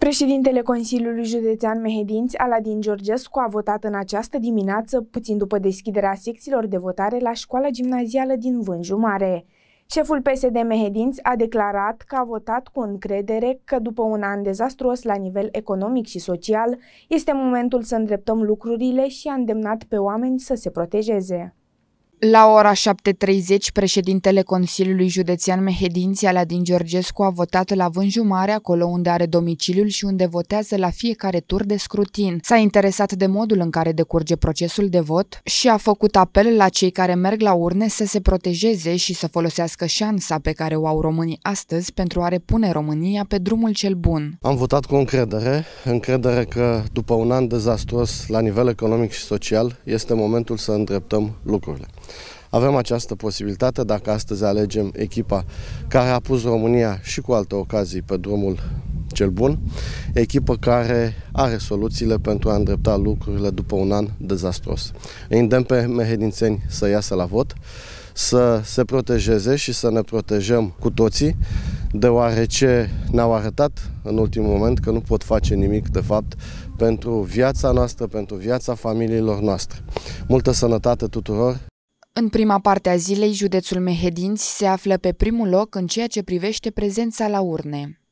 Președintele Consiliului Județean Mehedinți, Aladin Georgescu, a votat în această dimineață, puțin după deschiderea secțiilor de votare la școala gimnazială din Vânju Mare. Șeful PSD Mehedinți a declarat că a votat cu încredere că după un an dezastruos la nivel economic și social, este momentul să îndreptăm lucrurile și a îndemnat pe oameni să se protejeze. La ora 7:30, președintele Consiliului Județean Mehedinți, Aladin Georgescu, a votat la Vânju Mare, acolo unde are domiciliul și unde votează la fiecare tur de scrutin. S-a interesat de modul în care decurge procesul de vot și a făcut apel la cei care merg la urne să se protejeze și să folosească șansa pe care o au românii astăzi pentru a repune România pe drumul cel bun. Am votat cu încredere că după un an dezastruos la nivel economic și social, este momentul să îndreptăm lucrurile. Avem această posibilitate dacă astăzi alegem echipa care a pus România și cu alte ocazii pe drumul cel bun, echipă care are soluțiile pentru a îndrepta lucrurile după un an dezastruos. Îi îndemn pe mehedințeni să iasă la vot, să se protejeze și să ne protejăm cu toții, deoarece ne-au arătat în ultimul moment că nu pot face nimic, de fapt, pentru viața noastră, pentru viața familiilor noastre. Multă sănătate tuturor! În prima parte a zilei, județul Mehedinți se află pe primul loc în ceea ce privește prezența la urne.